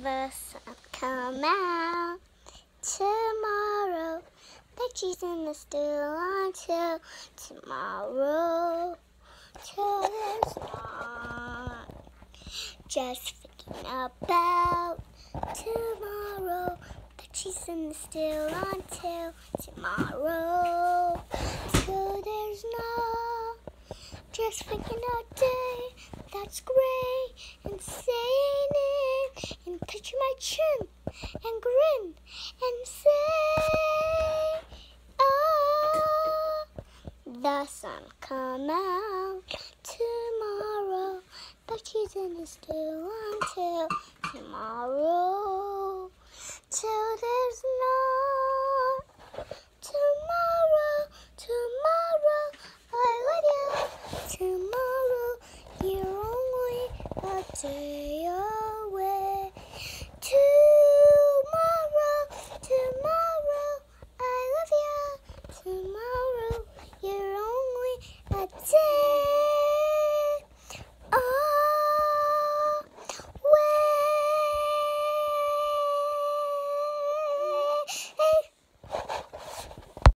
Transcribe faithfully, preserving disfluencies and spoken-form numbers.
the sun come out tomorrow, but she's in the still until tomorrow, till there's not. Just thinking about tomorrow, but she's in the still until tomorrow, till there's not. Just thinking a day that's gray and saying it and touch my chin and grin and say, oh, the sun come out tomorrow, but she's in the still until tomorrow.